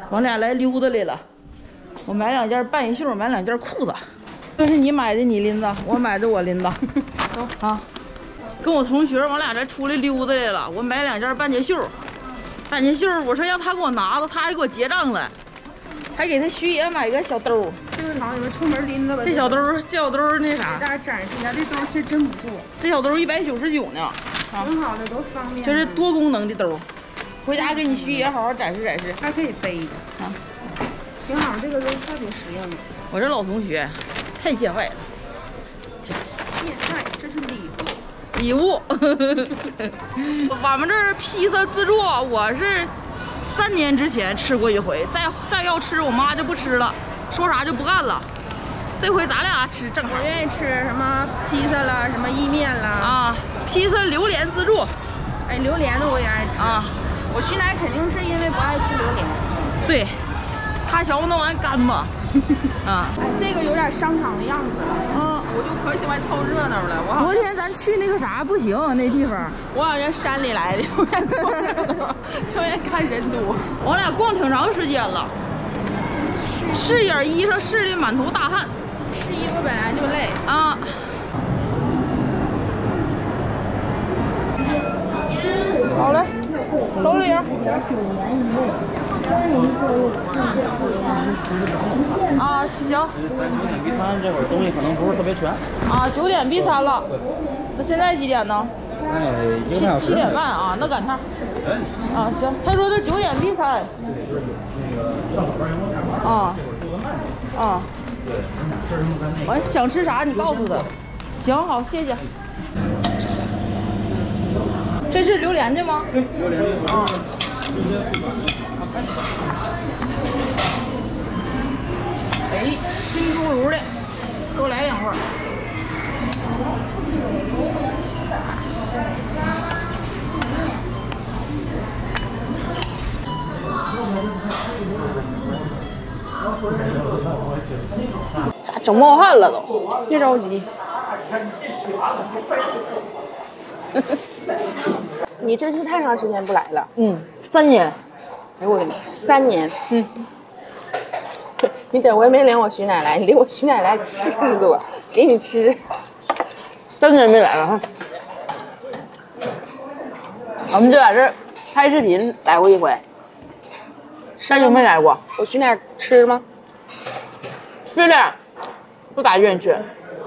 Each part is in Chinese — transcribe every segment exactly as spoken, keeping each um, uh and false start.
我俩来溜达来了。我买两件半衣袖，买两件裤子。这是你买的，你拎着；我买的，我拎着。走啊！跟我同学，我俩这出来溜达来了。我买两件半截袖，半截袖，我说让他给我拿着，他还给我结账了，还给他徐爷买个小兜。 这个拿你们出门拎着吧。 这小兜，这小兜那啥。 给大家展示一下，这兜其实真不错。 这小兜一百九十九呢。 啊，挺好的，多方便。 这是多功能的兜，回家给你徐爷好好展示展示。 还可以背着啊，挺好，这个都特别实用。 我这老同学太见外了。 现在这是礼物。 礼物，我们这儿披萨自助，我是三年之前吃过一回，再再要吃，我妈就不吃了，说啥就不干了。这回咱俩吃正好。 我愿意吃什么披萨啦，什么意面啦。 啊，披萨榴莲自助。 哎，榴莲的我也爱吃啊。我徐奶肯定是因为不爱吃榴莲。 对，他小那玩意干吧。啊， 哎，这个有点商场的样子了。啊，我就可喜欢凑热闹了。我昨天咱去那个啥不行，那地方我好像山里来的，就愿凑热闹，就愿看人多。 我俩逛挺长时间了，试眼衣裳试的满头大汗。 试衣服本来就累啊。好嘞，走领。啊，行。 咱九点 B 餐这会儿东西可能不是特别全。 啊，九点 B 餐了。那现在几点呢？ 哎， 七七点半啊，那赶趟。啊，行。他说的九点 B 餐。啊。啊。完想吃啥你告诉他。行，好，谢谢。这是榴莲的吗？ 对，榴莲的。啊。 哎，新出炉的，多来两份。咋整冒汗了都？别着急。 你真是太长时间不来了。 嗯，三年。 哎呦我的妈，三年。 嗯。 你等回没领我徐奶来，你领我徐奶来七十多，给你吃。 三年没来了哈。我们就在这儿拍视频来过一回，太久没来过。 我徐奶吃吗？ 吃的，不咋愿意吃。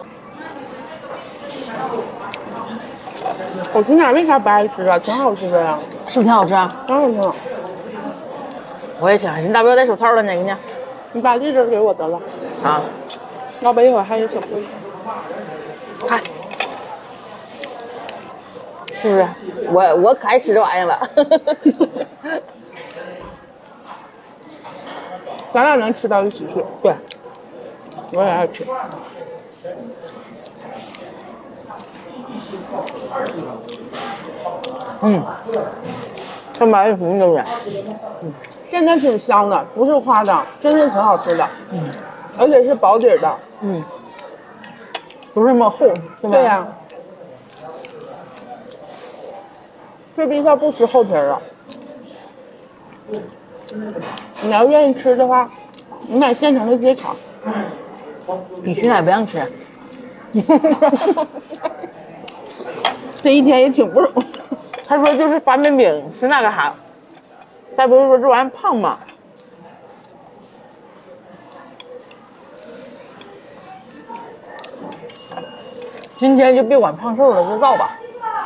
我徐奶为啥不爱吃啊？挺好吃的呀。 是不是挺好吃啊？ 当然挺好。 我也挺爱吃。你大不要戴手套了，哪个呢？ 你把这根给我得了。 啊。 要不一会儿还有小灰。 看。是不是？我我可爱吃这玩意儿了。 咱俩能吃到一起去。 对。 我也爱吃。 嗯。这买的什么榴莲？ 嗯，真的挺香的，不是夸张，真的挺好吃的。嗯，而且是薄底的。 嗯。不是那么厚，是吧？ 对呀、啊。吃披萨不吃厚皮儿啊。你要愿意吃的话，你买现成的鸡肠。 你徐奶不让吃。 这一天也挺不容易。 他说就是发面饼吃那个啥，他不是说这玩意胖吗？今天就别管胖瘦了，就造吧。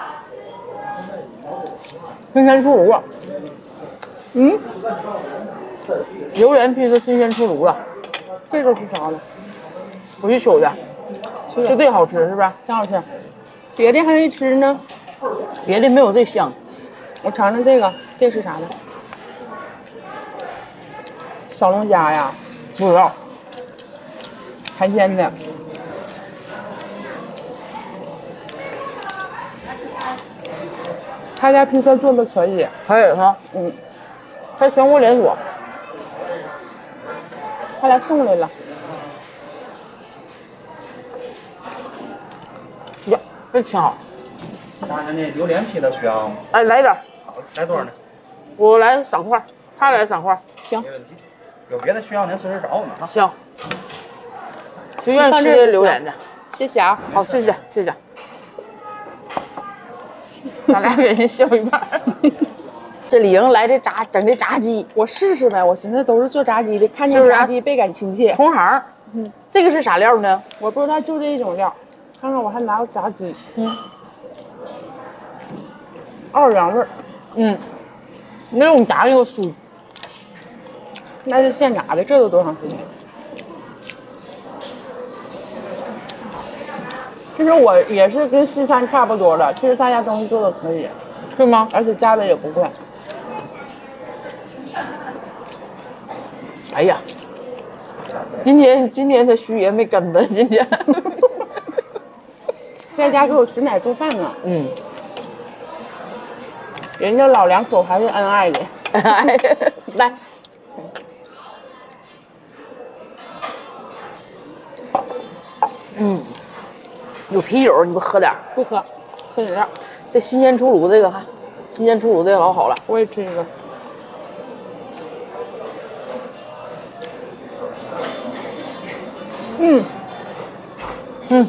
新鲜出炉了。嗯，榴莲披萨新鲜出炉了。 这个是啥呢？ 我去取的，就这个好吃是不是？ 挺好吃。别的还没吃呢。 别的没有这香。 我尝尝这个，这是啥呢？小龙虾呀？ 不知道。 海鲜的。他家披萨做的可以。 可以哈。 嗯。 他全国连锁。 他来送来了。 呀，这挺好。 大家那榴莲皮的需要吗？ 哎，来点。 来多少呢？ 我来三块。 他来三块。 行， 没问题。有别的需要您随时找我们啊。 行。就愿意吃这榴莲的。 谢谢啊。 好，谢谢谢谢。咱俩给人削一半。这李莹来这炸整这炸鸡， 我试试呗。我寻思都是做炸鸡的，看见炸鸡倍感亲切。 同行。嗯，这个是啥料呢？ 我不知道，就这一种料。看看我还拿过炸鸡。 嗯。 奥尔良味儿。 嗯。那种炸又酥。 那是现炸的，这都多长时间？其实我也是跟西餐差不多的，其实大家东西做的可以， 是吗？ 而且价位也不贵。 哎呀，今天今天他徐爷没跟着，今天在家给我吃奶做饭呢。 嗯， 人家老两口还是恩爱的。 来，嗯，有啤酒，你不喝点？ 不喝，喝饮料。 这新鲜出炉这个哈，新鲜出炉这个老好了。 我也吃一个。嗯， 嗯。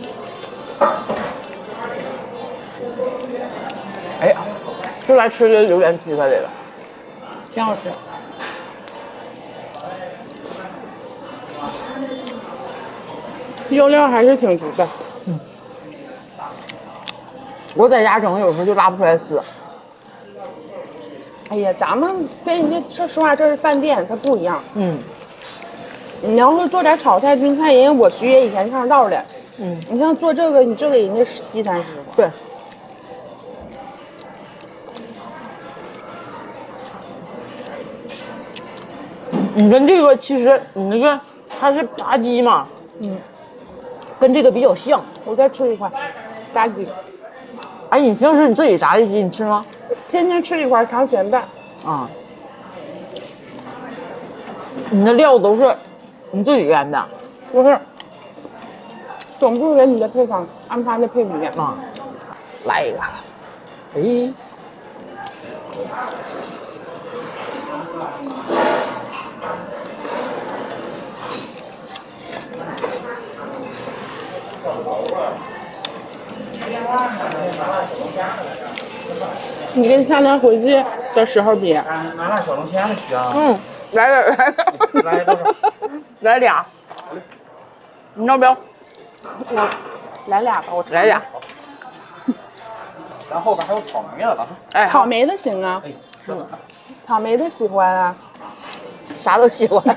哎呀，就来吃这榴莲披萨这个， 挺好吃。油料还是挺足的。 嗯。我在家整有时候就拉不出来丝。 哎呀，咱们跟人家说实话，这是饭店，它不一样。 嗯。 你要是做点炒菜、炖菜，人家我徐爷以前上道的。 嗯。 你像做这个，你就给人家西餐师傅。 对。你跟这个其实你那个它是炸鸡嘛， 嗯， 跟这个比较像。 我再吃一块炸鸡。 哎，你平时你自己炸的鸡你吃吗？ 天天吃一块尝咸淡。 啊。你的料都是你自己腌的？ 不是，总部给你的配方按他的配比的啊。来一个，哎。 你跟夏天回去的时候比， 拿拿小龙虾的需要。 嗯，来点来点， 来多少？ 来俩。你要不要？ 我来俩吧，我来俩。 咱后边还有草莓的了。 哎，草莓的行啊。 哎，是的。 草莓的喜欢啊， 啥都喜欢。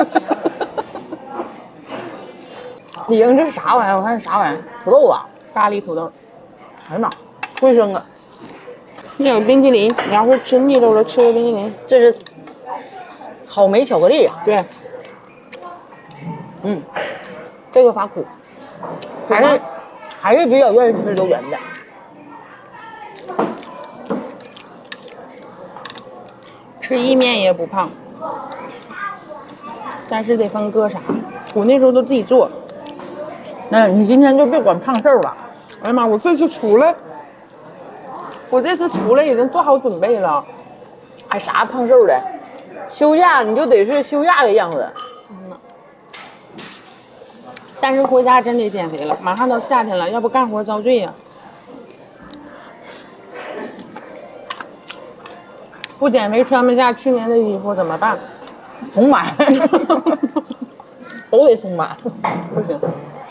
李莹，这是啥玩意儿？我看是啥玩意儿？土豆啊， 咖喱土豆。 哎呀妈，卫生啊！ 那有冰淇淋，你要是吃腻溜了，吃个冰淇淋。 这是草莓巧克力呀、啊。 对。 嗯，这个发苦，还是还是比较愿意吃榴莲的。 吃意面也不胖，但是得分搁啥。我那时候都自己做。 那、嗯、你今天就别管胖瘦了。 哎呀妈，我这次出来，我这次出来已经做好准备了。 还啥胖瘦的？休假你就得是休假的样子。 嗯。但是回家真得减肥了，马上到夏天了，要不干活遭罪呀、啊。不减肥穿不下去年的衣服怎么办？ 重买，都得重买。 不行。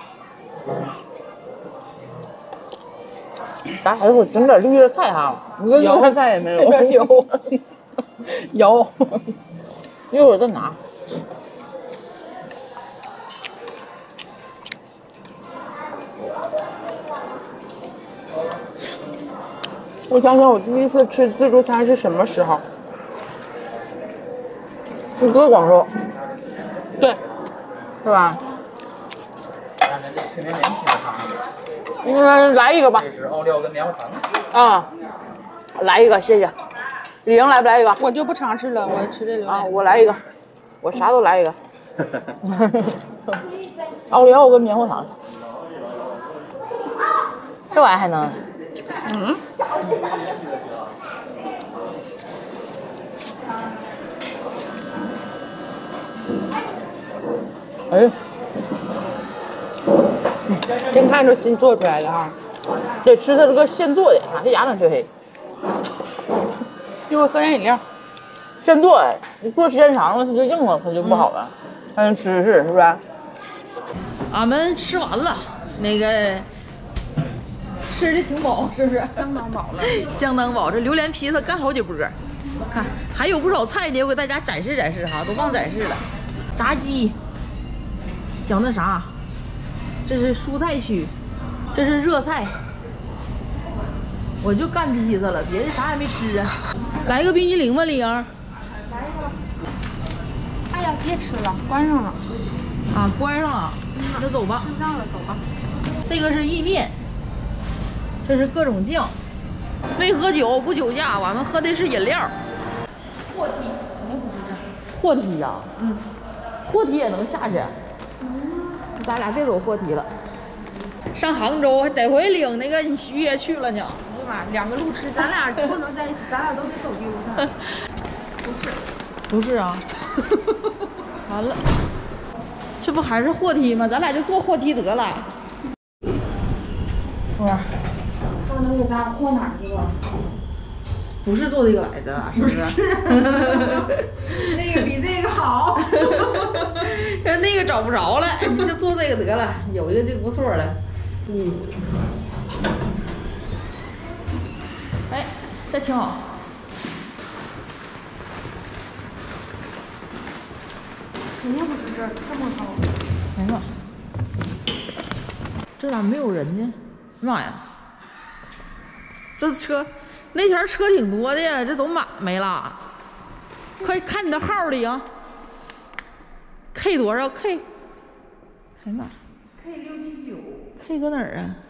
咱还会整点绿叶菜哈，一个绿叶菜也没有。 有，有， 一会儿再拿。 我想想，我第一次吃自助餐是什么时候？ 你哥广州， 对， 是吧？ 看咱这脆绵绵披萨汤。 嗯，来一个吧。 这是奥利奥跟棉花糖。 啊，来一个，谢谢。李莹来不来一个？ 我就不尝试了，我吃这榴莲。 啊，我来一个，我啥都来一个。奥利奥跟棉花糖，这玩意儿还能？ 嗯。 哎呀，真看着新做出来的哈， 得吃它这个现做的，啊，这牙能黢黑。 一会儿喝点饮料。 现做的，你做时间长了它就硬了，它就不好了。还能吃吃，是不是？俺们吃完了，那个吃的挺饱，是不是？ 相当饱了， 相当饱。这榴莲披萨干好几波，看还有不少菜呢，我给大家展示展示哈，都忘展示了。炸鸡，讲那啥，这是蔬菜区，这是热菜。我就干披萨了，别的啥也没吃啊。来个冰激凌吧，李莹。 来一个。哎呀，别吃了，关上了。 啊，关上了，那走吧。 关上了，走吧。 这个是意面，这是各种酱。没喝酒，不酒驾，我们喝的是饮料。货梯肯定不是这。货梯呀、啊，嗯，货梯也能下去。嗯，咱俩别走货梯了。上杭州还得回领那个你徐爷去了呢。 哎呀妈，两个路痴，咱俩不能在一起，咱俩都得走丢他。不是， 不是啊。完了，这不还是货梯吗？咱俩就坐货梯得了。是吧？ 他能给咱货哪儿去了？ 不是做这个来的，是不是？ 那个比这个好。 那个找不着了，你就做这个得了，有一个就不错了。嗯。哎，这挺好。 肯定不是这儿，这么高。 哎呀妈，这咋没有人呢？妈呀，这车那前车挺多的呀，这都满没了。快看你的号里啊 ，K 多少 K？ 哎呀妈 ，K 六七九。 K 搁哪儿啊？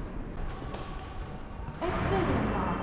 哎，这边吧，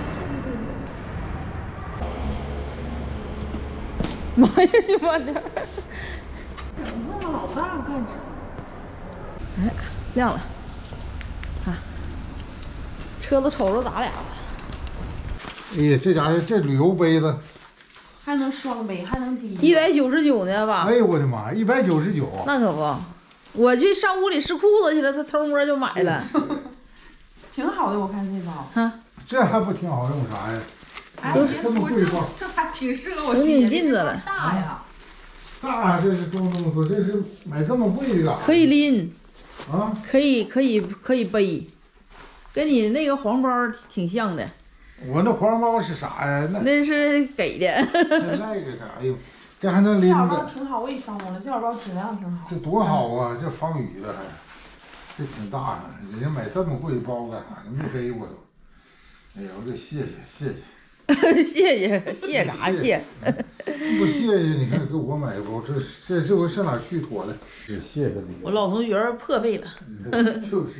是不是？ 妈呀，你慢点！ 你那么老大干啥？ 哎，亮了，看，车子瞅着咱俩了。 哎呀，这家伙这旅游杯子， 还能双杯，还能低。 一百九十九呢吧？ 哎呦我的妈，一百九十九！ 那可不，我去上屋里试裤子去了，他偷摸就买了。 挺好的，我看这包。 哈， 这还不挺好用啥呀？ 哎， 这别说这这么贵吧？ 这还挺适合我。 有点劲子了。 大呀！ 大这是中东说，这是买这么贵的干啥？ 可以拎， 啊？ 可以可以可以背，跟你那个黄包挺像的。 我那黄包是啥呀？那那是给的。 那那个啥？哎呦，这还能这小包拎着， 挺好，我也上过了，这小包质量挺好。 这多好啊！这防雨的还，这挺大呀。人家买这么贵包干啥？没背过都。哎呦，这谢谢谢谢。 谢谢谢啥谢？ 不谢谢，你看给我买一包，这这这回上哪去妥了？这谢谢你。 我老同学破费了。 就是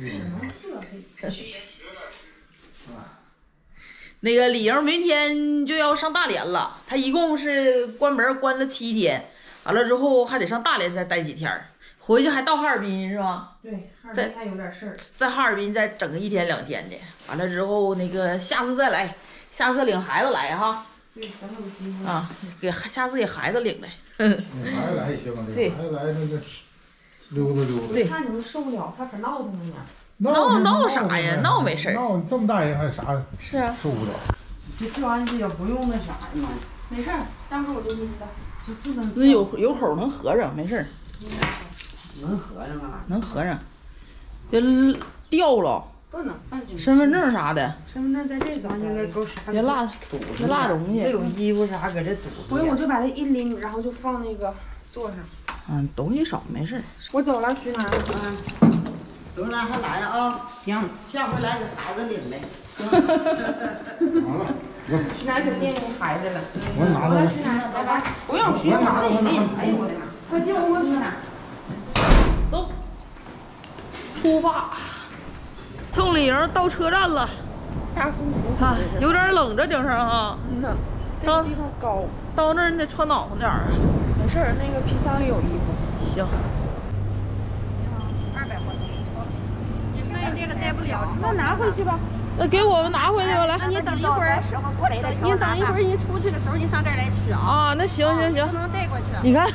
那个李莹明天就要上大连了，他一共是关门关了七天，完了之后还得上大连再待几天，回去还到哈尔滨是吧？ 对，哈尔滨还有点事儿。 在哈尔滨再整个一天两天的，完了之后那个下次再来，下次领孩子来哈。 对，咱有机会。 啊，给下次给孩子领来。 孩子来行， 对孩子来那个溜达溜达。 对， 看你们受不了，他可闹腾了呢。 闹闹啥呀？闹没事儿。 闹这么大人还啥？ 是啊。 受不了。 这这玩意儿也不用那啥呀嘛。 没事儿，待会儿我就拎的。 这不能。 那有有口能合上，没事儿。 能合上啊？ 能合上。别掉了。 不能， 身份证啥的。 身份证在这咱应该够啥？ 别落堵别落东西。 没有衣服啥搁这堵着。 不用，我就把它一拎，然后就放那个座上。 嗯，东西少没事儿。 我走了，徐楠。 嗯。刘兰还来啊？ 行， 下回来给孩子领来。 行。 完了， 徐楠去惦记孩子了。 我拿着了。 徐楠，拜拜。不用， 我拿着，我拿着。 哎呦我的妈！快进屋，徐楠。 走，出发。送李莹到车站了。 大风拂。 啊，有点冷这顶上哈。 嗯呐。这个地方高。 到那儿你得穿暖和点儿。 没事儿，那个皮箱里有衣服。 行。 二百块钱，你剩下这个带不了， 那拿回去吧。 那给我们拿回去吧，来。 那你等一会儿，等你等一会儿，你出去的时候你上这儿来取啊。 啊，那行行行， 不能带过去。 你看，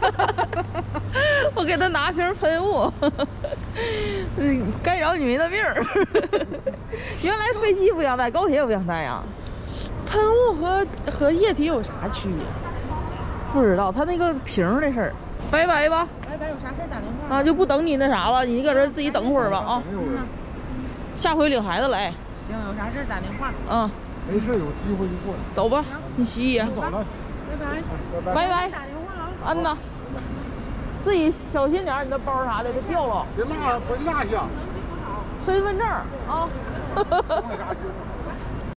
我给他拿瓶喷雾，嗯，该饶你没那命儿。原来飞机不想带，高铁也不想带呀。喷雾和和液体有啥区别？不知道，他那个瓶儿的事儿。拜拜吧。 拜拜，有啥事打电话。 啊，就不等你那啥了，你搁这自己等会儿吧啊。嗯、下回领孩子来。 行，有啥事打电话。 嗯。 没事，有机会就过来。 走吧，你洗洗。 走了。 拜拜。 拜拜。 打电话啊。 安呐。自己小心点，你的包啥的别掉了。 别落，别落下。 身份证啊。 没啥劲。